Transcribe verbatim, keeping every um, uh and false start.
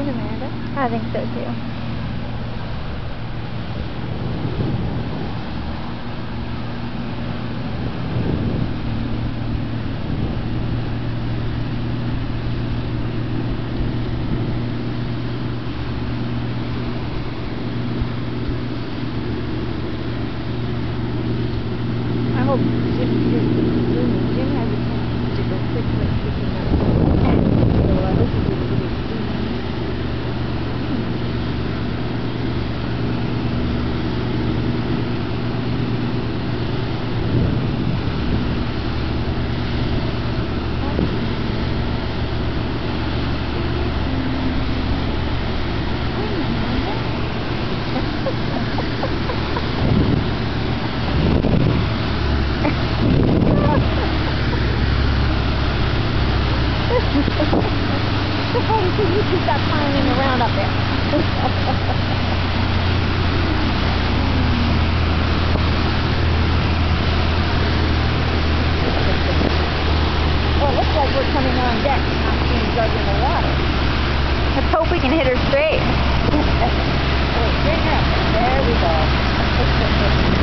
soon, Amanda. I think so too. I hope Jim, Jim, Jim has a chance to go quickly picking up. So I hope he gets to be soon. You keep that climbing around up there. Well, it looks like we're coming on deck and not being dug in the water. Let's hope we can hit her straight. Oh, straighten her up. There we go.